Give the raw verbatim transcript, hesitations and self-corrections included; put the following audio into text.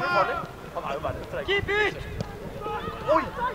farlig. Han er jo verdens tregeste. Keeper! Oi!